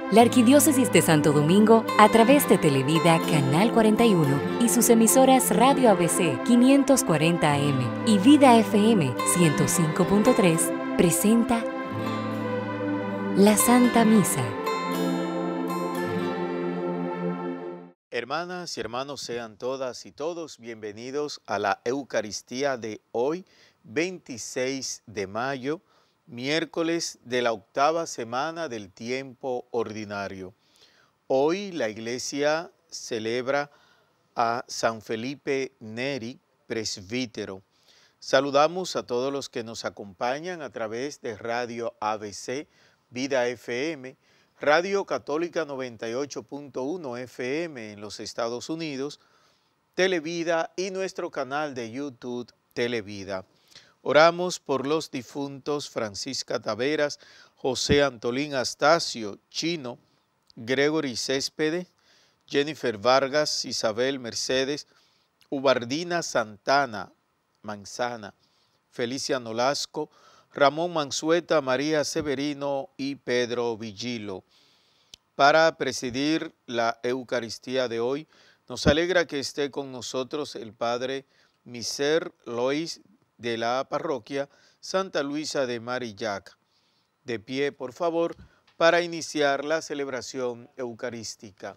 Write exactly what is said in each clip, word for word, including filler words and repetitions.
La Arquidiócesis de Santo Domingo, a través de Televida Canal cuarenta y uno y sus emisoras Radio A B C quinientos cuarenta A M y Vida F M ciento cinco punto tres, presenta la Santa Misa. Hermanas y hermanos, sean todas y todos bienvenidos a la Eucaristía de hoy, veintiséis de mayo, miércoles de la octava semana del tiempo ordinario. Hoy la Iglesia celebra a San Felipe Neri, presbítero. Saludamos a todos los que nos acompañan a través de Radio A B C, Vida F M, Radio Católica noventa y ocho punto uno F M en los Estados Unidos, Televida y nuestro canal de YouTube Televida. Oramos por los difuntos Francisca Taveras, José Antolín Astacio, Chino, Gregory Céspedes, Jennifer Vargas, Isabel Mercedes, Ubardina Santana, Manzana, Felicia Nolasco, Ramón Mansueta, María Severino y Pedro Villilo. Para presidir la Eucaristía de hoy, nos alegra que esté con nosotros el Padre Miser Lois de la parroquia Santa Luisa de Marillac. De pie, por favor, para iniciar la celebración eucarística.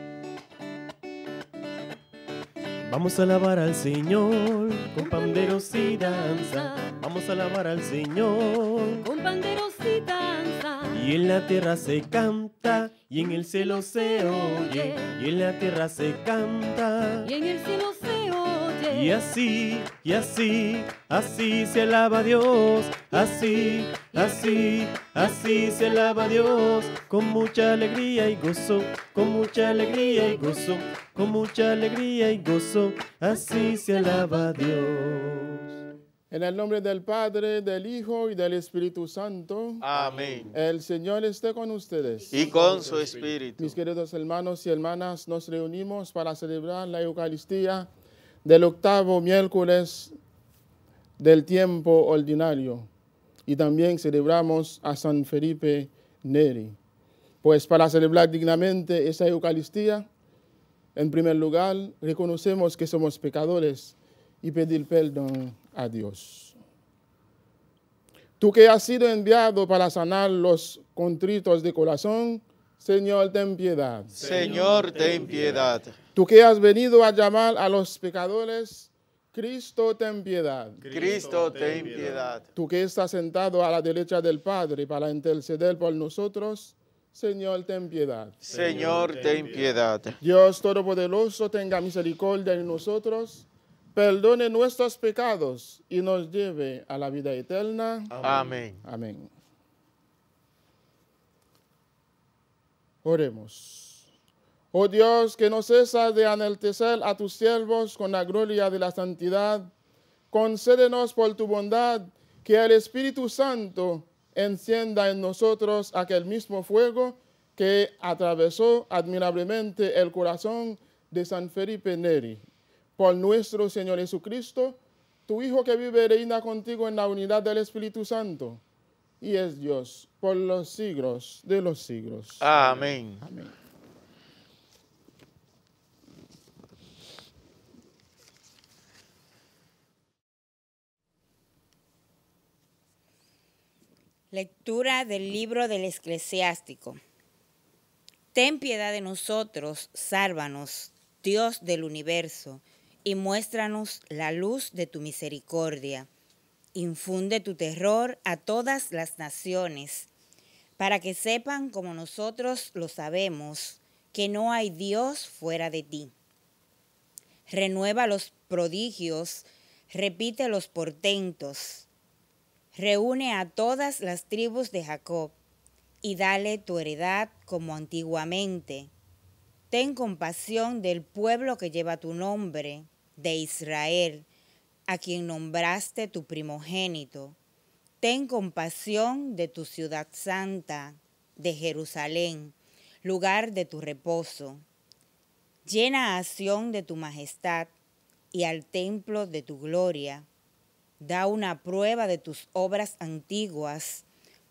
Vamos a alabar al Señor con panderos y danza. Vamos a alabar al Señor con panderos y danza. Y en la tierra se canta y en el cielo se oye. Y en la tierra se canta y en el cielo se oye. Y así, y así, así se alaba a Dios. Así, así, así se alaba a Dios. Con mucha alegría y gozo, con mucha alegría y gozo, con mucha alegría y gozo, así se alaba a Dios. En el nombre del Padre, del Hijo y del Espíritu Santo. Amén. El Señor esté con ustedes. Y con su espíritu. Mis queridos hermanos y hermanas, nos reunimos para celebrar la Eucaristía del octavo miércoles del tiempo ordinario. Y también celebramos a San Felipe Neri. Pues para celebrar dignamente esa Eucaristía, en primer lugar, reconocemos que somos pecadores y pedir perdón a Dios. Tú que has sido enviado para sanar los contritos de corazón, Señor, ten piedad. Señor, ten piedad. Tú que has venido a llamar a los pecadores, Cristo, ten piedad. Cristo, ten piedad. Tú que estás sentado a la derecha del Padre para interceder por nosotros, Señor, ten piedad. Señor, ten piedad. Dios Todopoderoso, tenga misericordia de nosotros, perdone nuestros pecados y nos lleve a la vida eterna. Amén. Amén. Oremos. Oh Dios, que no cesas de enaltecer a tus siervos con la gloria de la santidad, concédenos por tu bondad que el Espíritu Santo encienda en nosotros aquel mismo fuego que atravesó admirablemente el corazón de San Felipe Neri. Por nuestro Señor Jesucristo, tu Hijo que vive y reina contigo en la unidad del Espíritu Santo, y es Dios por los siglos de los siglos. Amén. Amén. Lectura del libro del Eclesiástico. Ten piedad de nosotros, sálvanos, Dios del universo, y muéstranos la luz de tu misericordia. Infunde tu terror a todas las naciones, para que sepan como nosotros lo sabemos, que no hay Dios fuera de ti. Renueva los prodigios, repite los portentos. Reúne a todas las tribus de Jacob y dale tu heredad como antiguamente. Ten compasión del pueblo que lleva tu nombre, de Israel, a quien nombraste tu primogénito. Ten compasión de tu ciudad santa, de Jerusalén, lugar de tu reposo. Llena a Sión de tu majestad y al templo de tu gloria. Da una prueba de tus obras antiguas,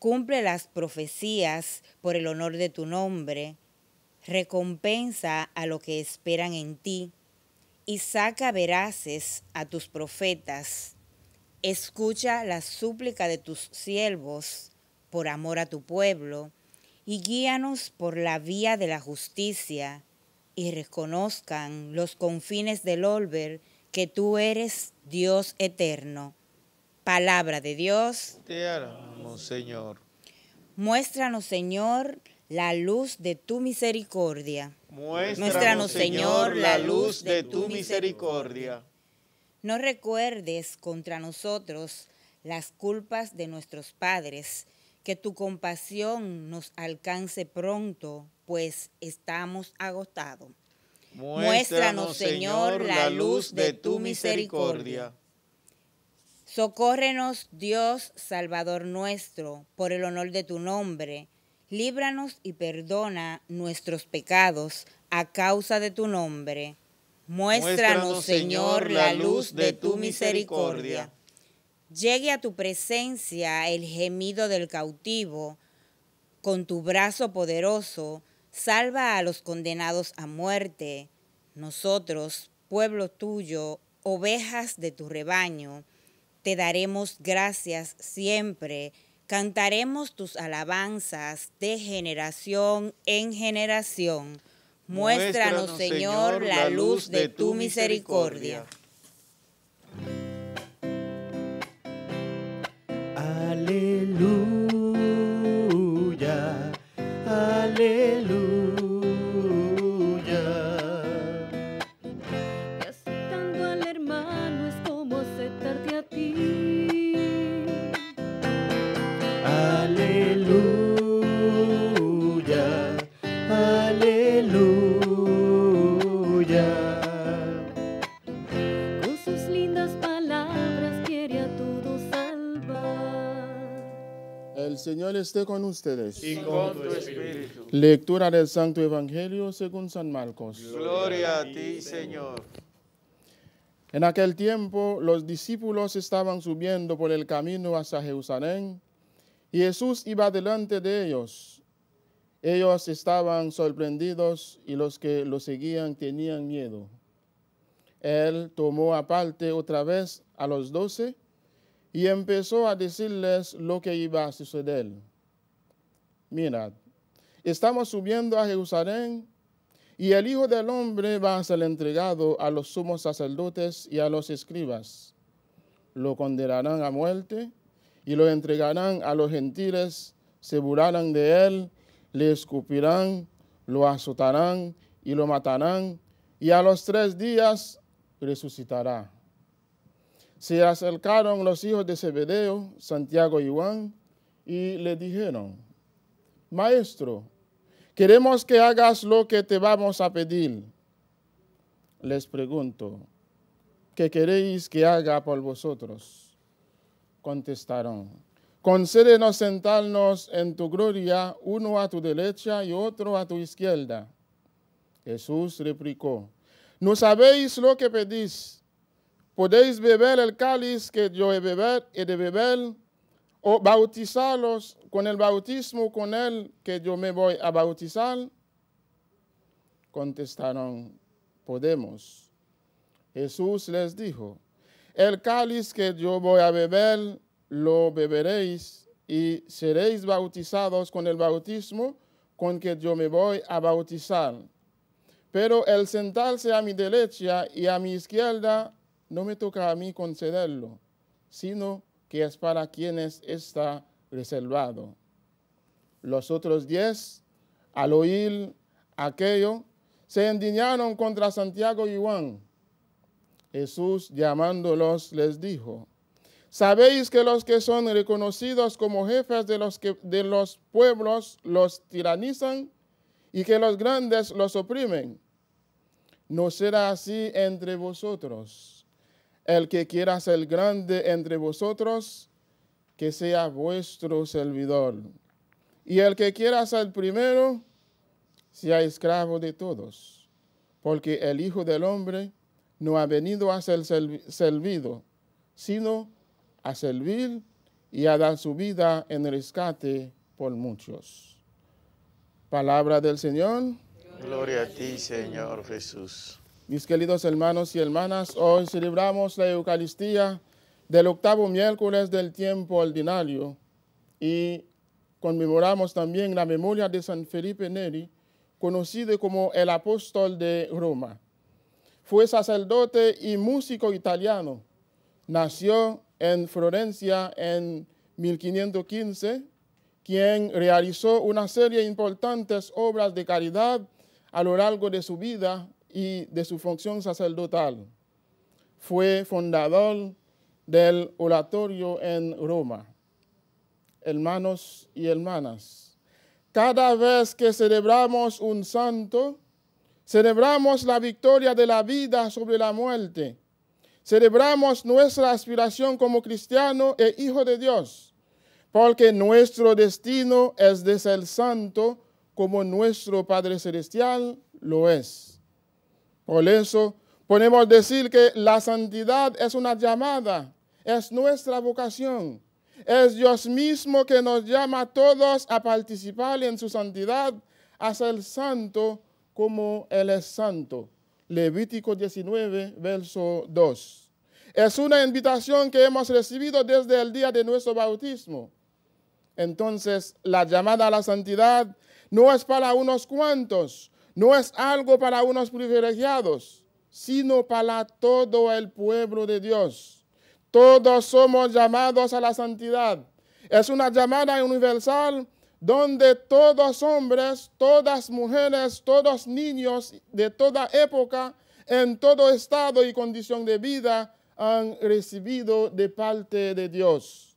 Cumple las profecías por el honor de tu nombre. Recompensa a los que esperan en ti y saca veraces a tus profetas. Escucha la súplica de tus siervos por amor a tu pueblo y guíanos por la vía de la justicia y reconozcan los confines del orbe que tú eres Dios eterno. Palabra de Dios. Te alabamos, Señor. Muéstranos, Señor, la luz de tu misericordia. Muéstranos, Señor, la luz de tu misericordia. No recuerdes contra nosotros las culpas de nuestros padres, que tu compasión nos alcance pronto, pues estamos agotados. Muéstranos, Señor, la luz de tu misericordia. Socórrenos, Dios, Salvador nuestro, por el honor de tu nombre. Líbranos y perdona nuestros pecados a causa de tu nombre. Muéstranos, Señor, la luz de tu misericordia. Llegue a tu presencia el gemido del cautivo. Con tu brazo poderoso, salva a los condenados a muerte. Nosotros, pueblo tuyo, ovejas de tu rebaño, te daremos gracias siempre. Cantaremos tus alabanzas de generación en generación. Muéstranos, Señor, la luz de tu misericordia. Aleluya, aleluya. Aceptando al hermano es como aceptarte a ti. Aleluya, aleluya. Con sus lindas palabras quiere a todos salvar. El Señor esté con ustedes. Y con tu espíritu. Lectura del Santo Evangelio según San Marcos. Gloria a ti, Señor. En aquel tiempo los discípulos estaban subiendo por el camino hacia Jerusalén y Jesús iba delante de ellos. Ellos estaban sorprendidos y los que lo seguían tenían miedo. Él tomó aparte otra vez a los doce y empezó a decirles lo que iba a suceder. Mirad, estamos subiendo a Jerusalén y el Hijo del Hombre va a ser entregado a los sumos sacerdotes y a los escribas. Lo condenarán a muerte y lo entregarán a los gentiles, se burlarán de él, le escupirán, lo azotarán y lo matarán, y a los tres días resucitará. Se acercaron los hijos de Zebedeo, Santiago y Juan, y le dijeron: Maestro, queremos que hagas lo que te vamos a pedir. Les pregunto, ¿qué queréis que haga por vosotros? Contestaron: concédenos sentarnos en tu gloria, uno a tu derecha y otro a tu izquierda. Jesús replicó: ¿no sabéis lo que pedís? ¿Podéis beber el cáliz que yo he, beber, he de beber, o bautizaros con el bautismo con el que yo me voy a bautizar? Contestaron: podemos. Jesús les dijo: el cáliz que yo voy a beber, lo beberéis y seréis bautizados con el bautismo con que yo me voy a bautizar. Pero el sentarse a mi derecha y a mi izquierda no me toca a mí concederlo, sino que es para quienes está reservado. Los otros diez, al oír aquello, se indignaron contra Santiago y Juan. Jesús, llamándolos, les dijo: ¿sabéis que los que son reconocidos como jefes de los, que, de los pueblos los tiranizan y que los grandes los oprimen? No será así entre vosotros. El que quiera ser grande entre vosotros, que sea vuestro servidor. Y el que quiera ser primero, sea esclavo de todos. Porque el Hijo del Hombre no ha venido a ser servido, sino a servir y a dar su vida en rescate por muchos. Palabra del Señor. Gloria a ti, Señor Jesús. Mis queridos hermanos y hermanas, hoy celebramos la Eucaristía del octavo miércoles del tiempo ordinario y conmemoramos también la memoria de San Felipe Neri, conocido como el apóstol de Roma. Fue sacerdote y músico italiano. Nació en Florencia en mil quinientos quince, quien realizó una serie de importantes obras de caridad a lo largo de su vida y de su función sacerdotal. Fue fundador del oratorio en Roma. Hermanos y hermanas, cada vez que celebramos un santo, celebramos la victoria de la vida sobre la muerte. Celebramos nuestra aspiración como cristiano e hijo de Dios, porque nuestro destino es de ser santo como nuestro Padre Celestial lo es. Por eso podemos decir que la santidad es una llamada, es nuestra vocación. Es Dios mismo que nos llama a todos a participar en su santidad, a ser santo como Él es santo. Levítico diecinueve, verso dos. Es una invitación que hemos recibido desde el día de nuestro bautismo. Entonces, la llamada a la santidad no es para unos cuantos, no es algo para unos privilegiados, sino para todo el pueblo de Dios. Todos somos llamados a la santidad. Es una llamada universal donde todos hombres, todas mujeres, todos niños de toda época, en todo estado y condición de vida, han recibido de parte de Dios.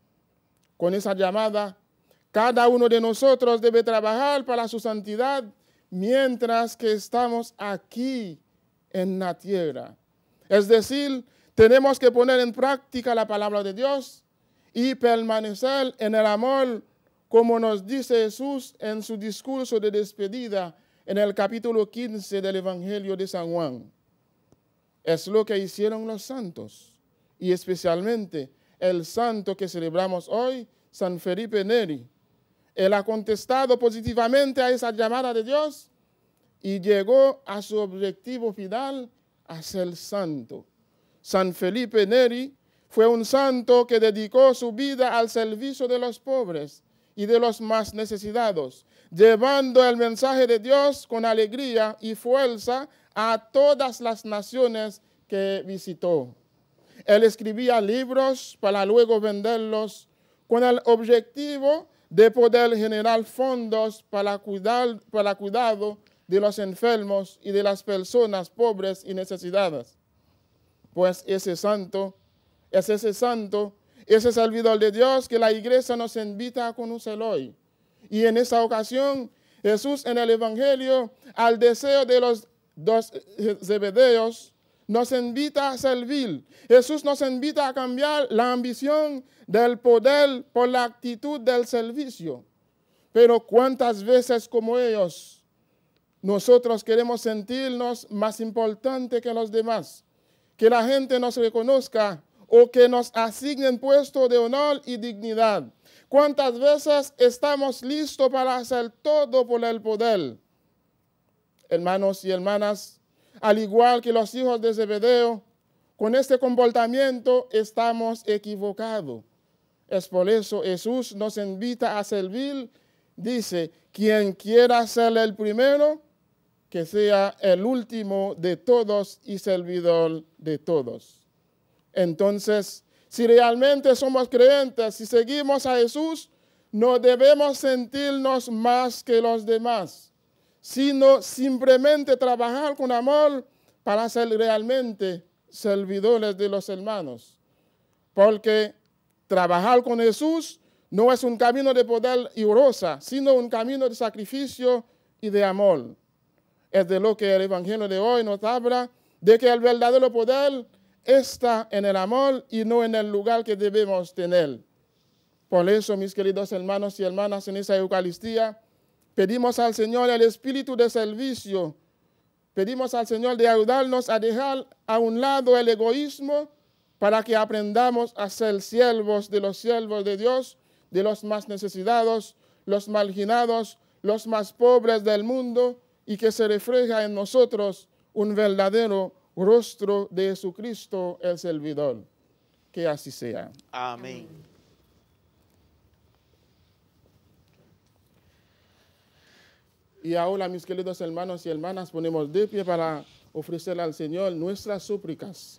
Con esa llamada, cada uno de nosotros debe trabajar para su santidad mientras que estamos aquí en la tierra. Es decir, tenemos que poner en práctica la palabra de Dios y permanecer en el amor, como nos dice Jesús en su discurso de despedida en el capítulo quince del Evangelio de San Juan. Es lo que hicieron los santos, y especialmente el santo que celebramos hoy, San Felipe Neri. Él ha contestado positivamente a esa llamada de Dios y llegó a su objetivo final, a ser santo. San Felipe Neri fue un santo que dedicó su vida al servicio de los pobres y de los más necesitados, llevando el mensaje de Dios con alegría y fuerza a todas las naciones que visitó. Él escribía libros para luego venderlos con el objetivo de poder generar fondos para cuidar, para cuidado de los enfermos y de las personas pobres y necesitadas. Pues ese santo, es ese santo, ese servidor de Dios que la iglesia nos invita a conocer hoy. Y en esa ocasión, Jesús en el Evangelio, al deseo de los dos zebedeos, nos invita a servir. Jesús nos invita a cambiar la ambición del poder por la actitud del servicio. Pero cuántas veces como ellos, nosotros queremos sentirnos más importantes que los demás, que la gente nos reconozca o que nos asignen puestos de honor y dignidad. ¿Cuántas veces estamos listos para hacer todo por el poder? Hermanos y hermanas, al igual que los hijos de Zebedeo, con este comportamiento estamos equivocados. Es por eso Jesús nos invita a servir. Dice, quien quiera ser el primero, que sea el último de todos y servidor de todos. Entonces, si realmente somos creyentes, si seguimos a Jesús, no debemos sentirnos más que los demás, sino simplemente trabajar con amor para ser realmente servidores de los hermanos. Porque trabajar con Jesús no es un camino de poder y rosa, sino un camino de sacrificio y de amor. Es de lo que el Evangelio de hoy nos habla, de que el verdadero poder está en el amor y no en el lugar que debemos tener. Por eso, mis queridos hermanos y hermanas, en esa Eucaristía, pedimos al Señor el espíritu de servicio. Pedimos al Señor de ayudarnos a dejar a un lado el egoísmo para que aprendamos a ser siervos de los siervos de Dios, de los más necesitados, los marginados, los más pobres del mundo, y que se refleja en nosotros un verdadero rostro de Jesucristo el servidor. Que así sea. Amén. Y ahora, mis queridos hermanos y hermanas, ponemos de pie para ofrecer al Señor nuestras súplicas.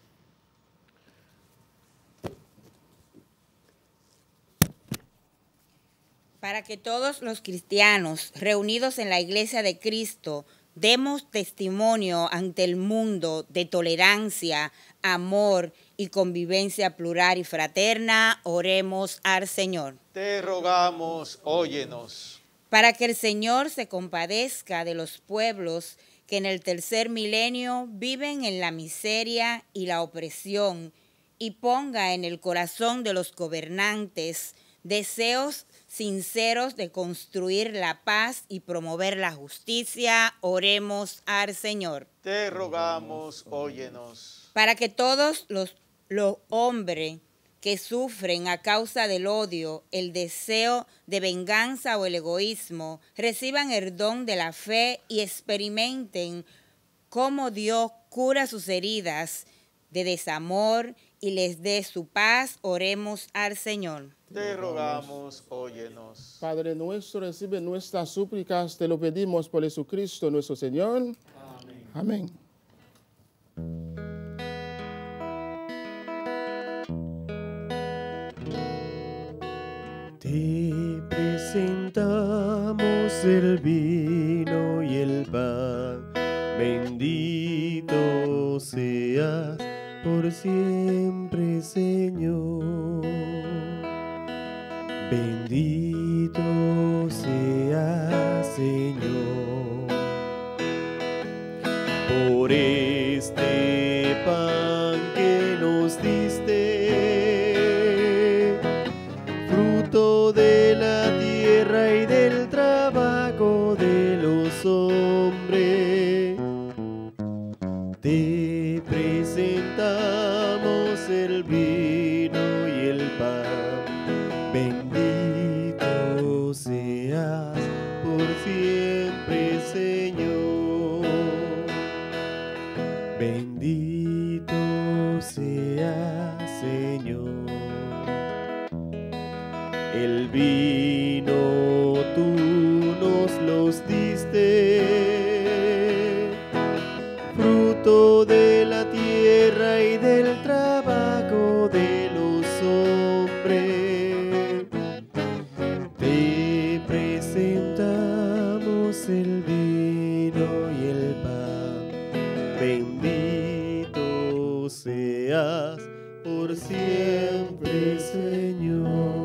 Para que todos los cristianos reunidos en la Iglesia de Cristo demos testimonio ante el mundo de tolerancia, amor y convivencia plural y fraterna, oremos al Señor. Te rogamos, óyenos. Para que el Señor se compadezca de los pueblos que en el tercer milenio viven en la miseria y la opresión, y ponga en el corazón de los gobernantes deseos sinceros de construir la paz y promover la justicia, oremos al Señor. Te rogamos, óyenos. Para que todos los, los hombres que sufren a causa del odio, el deseo de venganza o el egoísmo, reciban el don de la fe y experimenten cómo Dios cura sus heridas de desamor y les dé su paz, oremos al Señor. Te rogamos, óyenos. Padre nuestro, recibe nuestras súplicas, te lo pedimos por Jesucristo nuestro Señor. Amén. Amén. Te presentamos el vino y el pan, bendito seas por siempre, Señor. Bendito seas, Señor, por este pan que nos diste, fruto de la tierra y del trabajo de los hombres. Te presentamos el vino y el pan, bendito seas por siempre, Señor. Bendito seas, Señor. El vino tú nos los diste, fruto de la tierra y del trabajo de los hombres. Te presentamos el vino y el pan, bendito seas por siempre, Señor.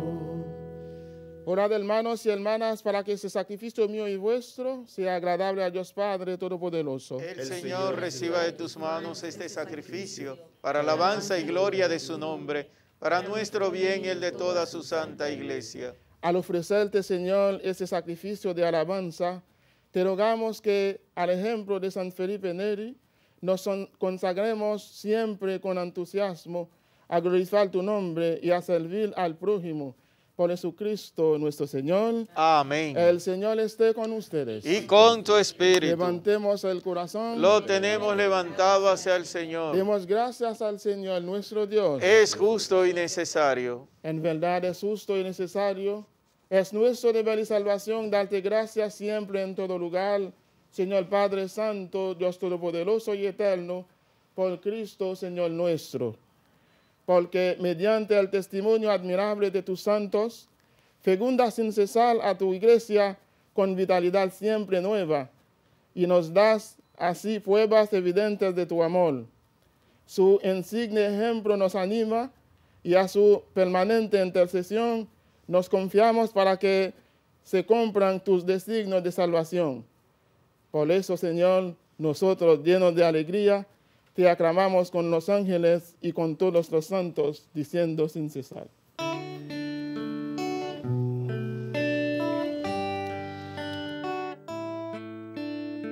Orad, hermanos y hermanas, para que este sacrificio mío y vuestro sea agradable a Dios Padre Todopoderoso. El Señor reciba de tus manos este sacrificio para alabanza y gloria de su nombre, para nuestro bien y el de toda su santa iglesia. Al ofrecerte, Señor, este sacrificio de alabanza, te rogamos que, al ejemplo de San Felipe Neri, nos consagremos siempre con entusiasmo a glorificar tu nombre y a servir al prójimo. Por Jesucristo nuestro Señor. Amén. El Señor esté con ustedes. Y con tu espíritu. Levantemos el corazón. Lo tenemos levantado hacia el Señor. Demos gracias al Señor nuestro Dios. Es justo y necesario. En verdad es justo y necesario. Es nuestro deber y salvación darte gracias siempre en todo lugar, Señor Padre Santo, Dios Todopoderoso y Eterno, por Cristo, Señor nuestro. Porque mediante el testimonio admirable de tus santos, fecundas sin cesar a tu iglesia con vitalidad siempre nueva, y nos das así pruebas evidentes de tu amor. Su insigne ejemplo nos anima, y a su permanente intercesión nos confiamos para que se cumplan tus designios de salvación. Por eso, Señor, nosotros, llenos de alegría, te aclamamos con los ángeles y con todos los santos, diciendo sin cesar.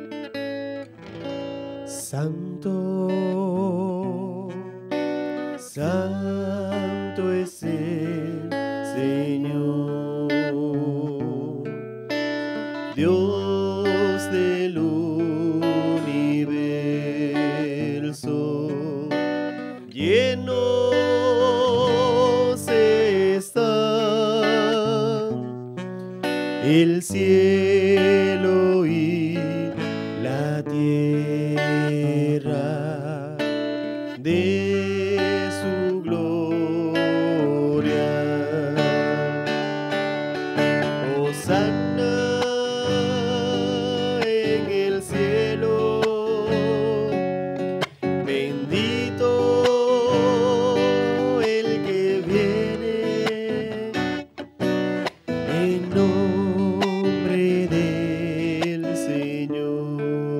Santo, Santo es el Señor, Dios del universo, llenos están el cielo y la tierra de su gloria. Hosanna en el cielo, bendito el que viene en nombre del Señor.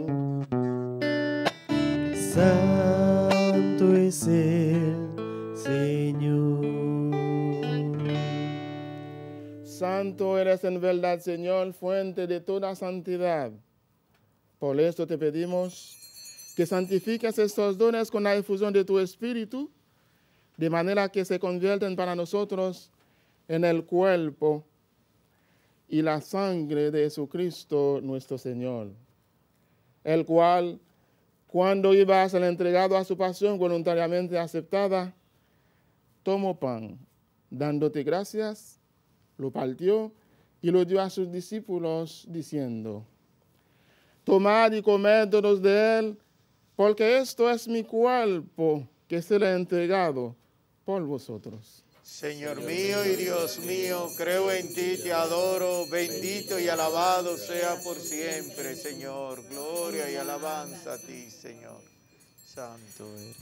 Santo es el Señor. Santo eres en verdad, Señor, fuente de toda santidad. Por esto te pedimos que santifiques estos dones con la difusión de tu Espíritu, de manera que se convierten para nosotros en el cuerpo y la sangre de Jesucristo nuestro Señor, el cual, cuando iba a ser entregado a su pasión voluntariamente aceptada, tomó pan, dándote gracias, lo partió y lo dio a sus discípulos, diciendo: tomad y comed todos de él, porque esto es mi cuerpo que será entregado por vosotros. Señor mío y Dios mío, creo en ti, te adoro, bendito y alabado sea por siempre, Señor. Gloria y alabanza a ti, Señor. Santo eres.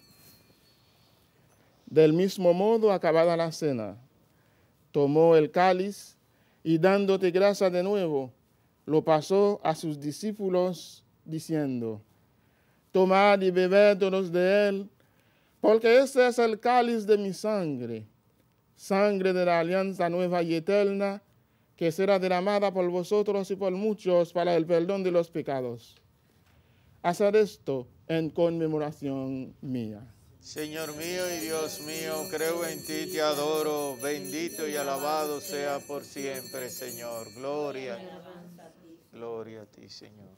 Del mismo modo, acabada la cena, tomó el cáliz y dándote gracias de nuevo, lo pasó a sus discípulos, diciendo: tomad y bebed todos de él, porque este es el cáliz de mi sangre, sangre de la alianza nueva y eterna, que será derramada por vosotros y por muchos para el perdón de los pecados. Haced esto en conmemoración mía. Señor mío y Dios mío, creo en ti, te adoro, bendito y alabado sea por siempre, Señor. Gloria, gloria a ti, Señor.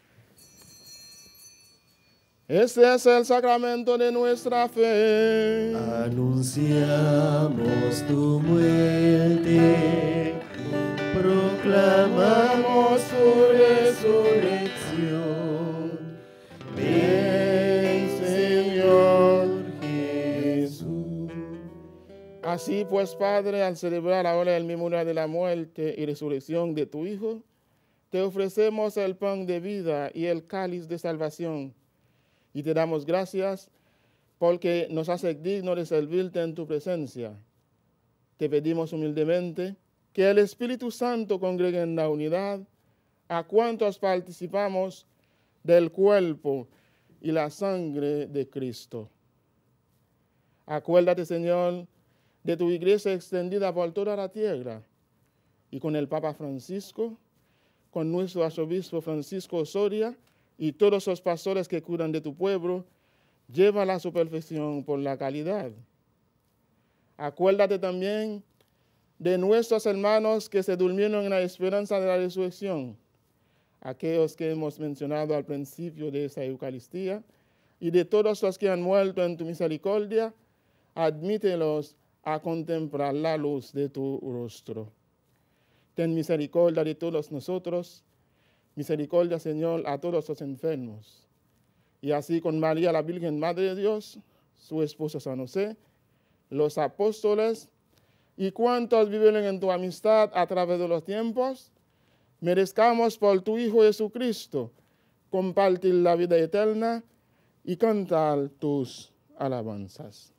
Este es el sacramento de nuestra fe. Anunciamos tu muerte, proclamamos tu resurrección. Ven, Señor Jesús. Así pues, Padre, al celebrar ahora el memorial de la muerte y resurrección de tu Hijo, te ofrecemos el pan de vida y el cáliz de salvación. Y te damos gracias porque nos haces dignos de servirte en tu presencia. Te pedimos humildemente que el Espíritu Santo congregue en la unidad a cuantos participamos del cuerpo y la sangre de Cristo. Acuérdate, Señor, de tu iglesia extendida por toda la tierra y con el Papa Francisco, con nuestro arzobispo Francisco Osoria, y todos los pastores que cuidan de tu pueblo, llévala a su perfección por la caridad. Acuérdate también de nuestros hermanos que se durmieron en la esperanza de la resurrección, aquellos que hemos mencionado al principio de esta Eucaristía, y de todos los que han muerto en tu misericordia, admítelos a contemplar la luz de tu rostro. Ten misericordia de todos nosotros. Misericordia, Señor, a todos los enfermos. Y así con María, la Virgen Madre de Dios, su esposo San José, los apóstoles y cuantos viven en tu amistad a través de los tiempos, merezcamos por tu Hijo Jesucristo compartir la vida eterna y cantar tus alabanzas.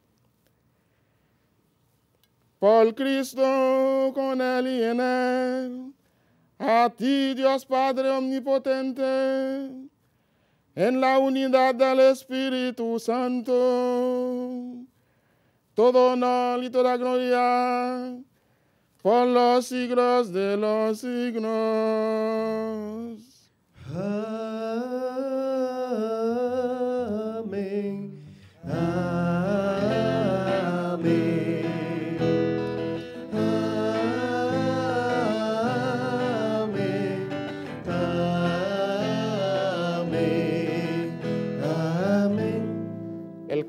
Por Cristo, con Él y en Él, a ti, Dios Padre omnipotente, en la unidad del Espíritu Santo, todo honor y toda gloria por los siglos de los siglos. Amén. Amén.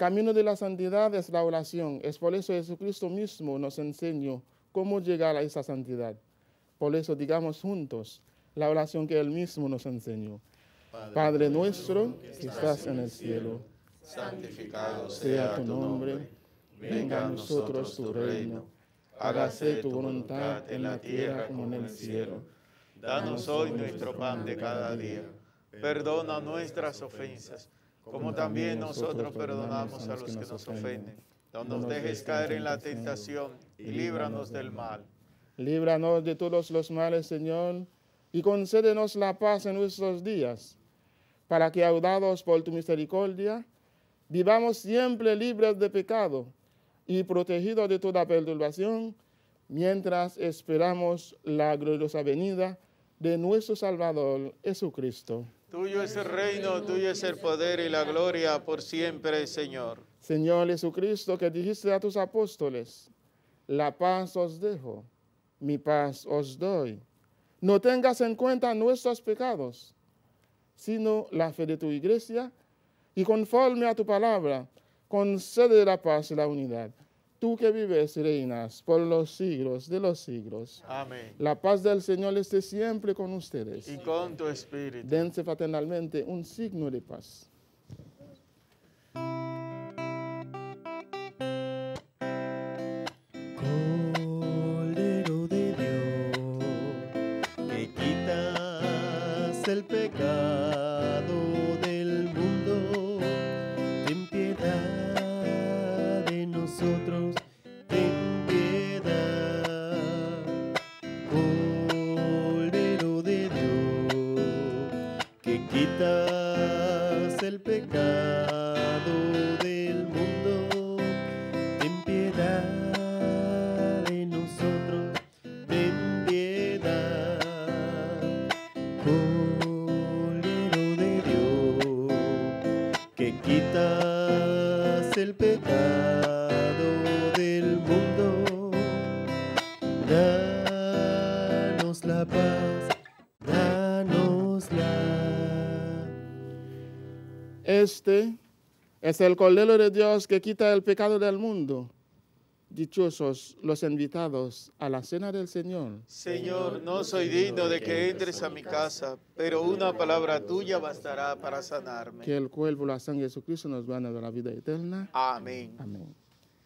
camino de la santidad es la oración. Es por eso Jesucristo mismo nos enseñó cómo llegar a esa santidad. Por eso digamos juntos la oración que Él mismo nos enseñó. Padre, Padre nuestro que estás en el cielo, santificado sea tu nombre. Venga a nosotros tu reino. Hágase tu voluntad en la tierra como en el cielo. Danos hoy nuestro pan de cada día. Perdona nuestras ofensas, como también nosotros perdonamos a los que nos ofenden. No nos dejes caer en la tentación y líbranos del mal. Líbranos de todos los males, Señor, y concédenos la paz en nuestros días, para que, ayudados por tu misericordia, vivamos siempre libres de pecado y protegidos de toda perturbación, mientras esperamos la gloriosa venida de nuestro Salvador, Jesucristo. Tuyo es el reino, tuyo es el poder y la gloria por siempre, Señor. Señor Jesucristo, que dijiste a tus apóstoles, la paz os dejo, mi paz os doy. No tengas en cuenta nuestros pecados, sino la fe de tu iglesia, y conforme a tu palabra, concede la paz y la unidad. Tú que vives y reinas por los siglos de los siglos. Amén. La paz del Señor esté siempre con ustedes. Y con tu espíritu. Dense fraternalmente un signo de paz. Cordero de Dios, que quitas el pecado del mundo, ten piedad de nosotros, ten piedad. Cordero de Dios, que quitas el pecado del mundo, ten piedad de nosotros, ten piedad. Cordero de Dios, que quitas el pecado del mundo, danos la paz, danosla. Este es el Cordero de Dios que quita el pecado del mundo. Dichosos los invitados a la cena del Señor. Señor, no soy digno de que entres a mi casa, pero una palabra tuya bastará para sanarme. Que el cuerpo y la sangre de Jesucristo nos van a dar la vida eterna. Amén. Amén.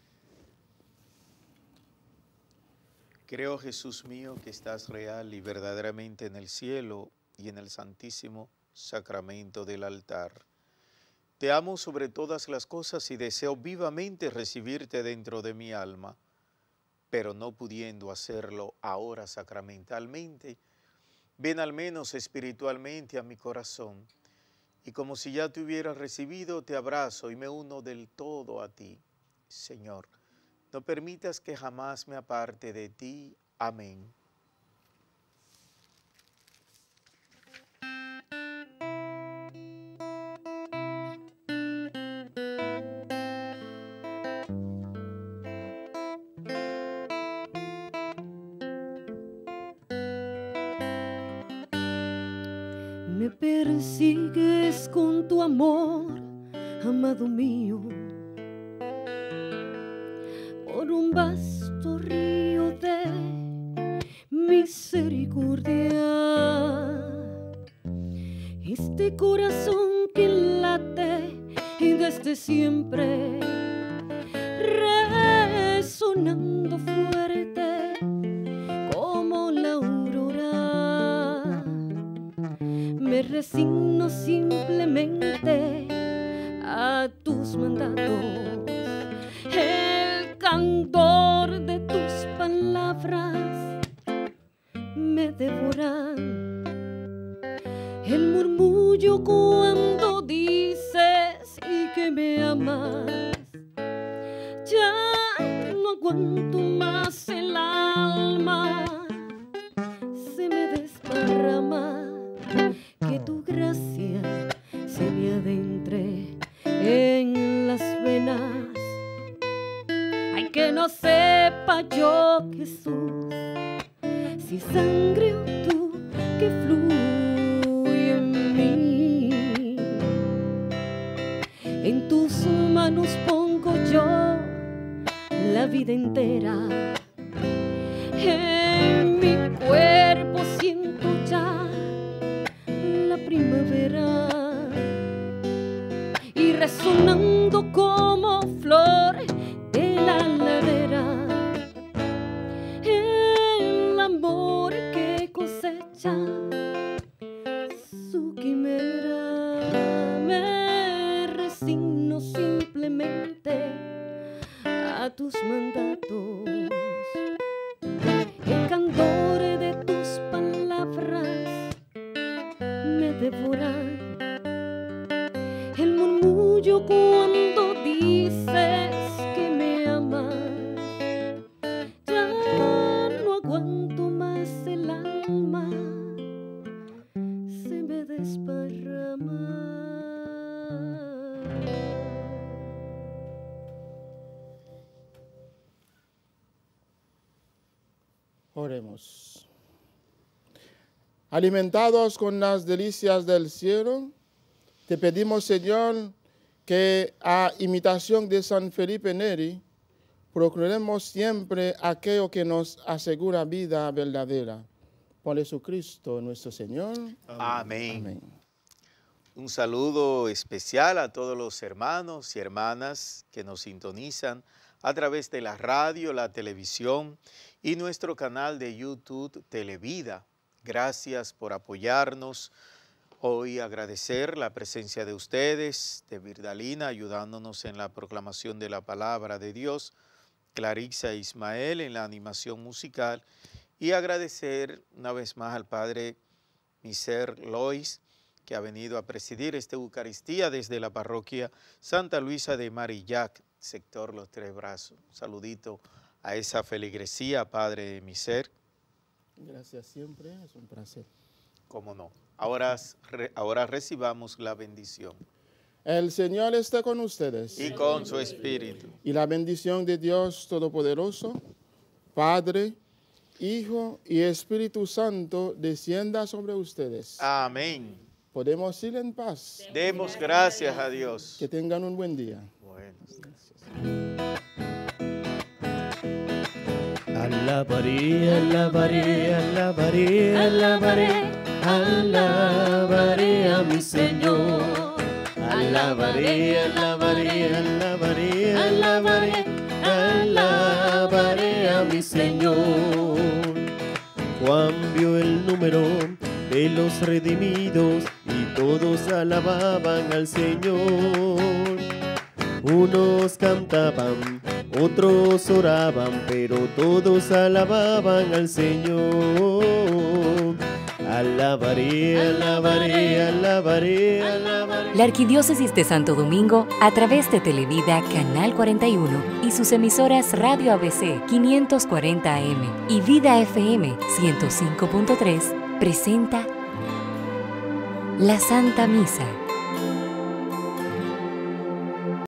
Creo, Jesús mío, que estás real y verdaderamente en el cielo y en el santísimo sacramento del altar. Te amo sobre todas las cosas y deseo vivamente recibirte dentro de mi alma, pero no pudiendo hacerlo ahora sacramentalmente, ven al menos espiritualmente a mi corazón, y como si ya te hubiera recibido, te abrazo y me uno del todo a ti. Señor, no permitas que jamás me aparte de ti. Amén. Me persigues con tu amor, amado mío, por un vasto río de misericordia. Este corazón que late y desde siempre, resonando fuerte como la aurora, me resigno simplemente a tus mandatos. El candor de tus palabras me devoran. El murmullo cuando dices y que me amas. Ya no aguanto más, el alma se me desparrama. Que tu gracia se me adentre en las venas. Ay, que no sepa yo, Jesús, si sangre o tú que fluye en mí. En tus manos vida entera. En mi cuerpo siento ya la primavera y resonando como flor de la ladera, el amor que cosecha su quimera. Me resigno simplemente a tus mandatos, el candor de tus palabras me devora, el murmullo cuando dices que me amas. Ya no aguanto más, el alma se me desparrama. Oremos. Alimentados con las delicias del cielo, te pedimos, Señor, que a imitación de San Felipe Neri, procuremos siempre aquello que nos asegura vida verdadera. Por Jesucristo nuestro Señor. Amén. Amén. Un saludo especial a todos los hermanos y hermanas que nos sintonizan a través de la radio, la televisión y nuestro canal de YouTube Televida. Gracias por apoyarnos. Hoy agradecer la presencia de ustedes, de Virdalina, ayudándonos en la proclamación de la palabra de Dios, Clarissa e Ismael en la animación musical, y agradecer una vez más al Padre Miser Lois, que ha venido a presidir esta Eucaristía desde la parroquia Santa Luisa de Marillac, sector Los Tres Brazos. Un saludito a esa feligresía, Padre Miser. Gracias siempre, es un placer. Cómo no. Ahora, ahora recibamos la bendición. El Señor esté con ustedes. Y con su espíritu. Y la bendición de Dios Todopoderoso, Padre, Hijo y Espíritu Santo, descienda sobre ustedes. Amén. Podemos ir en paz. Demos gracias a Dios. Que tengan un buen día. Buenas gracias. Alabaré, alabaré, alabaré, alabaré, alabaré a mi Señor. Alabaré, alabaré, alabaré, alabaré, alabaré a mi Señor. Juan vio el número de los redimidos y todos alababan al Señor. Unos cantaban, otros oraban, pero todos alababan al Señor. Alabaré, alabaré, alabaré, alabaré. La Arquidiócesis de Santo Domingo, a través de Televida Canal cuarenta y uno y sus emisoras Radio A B C quinientos cuarenta A M y Vida F M ciento cinco punto tres, presenta la Santa Misa.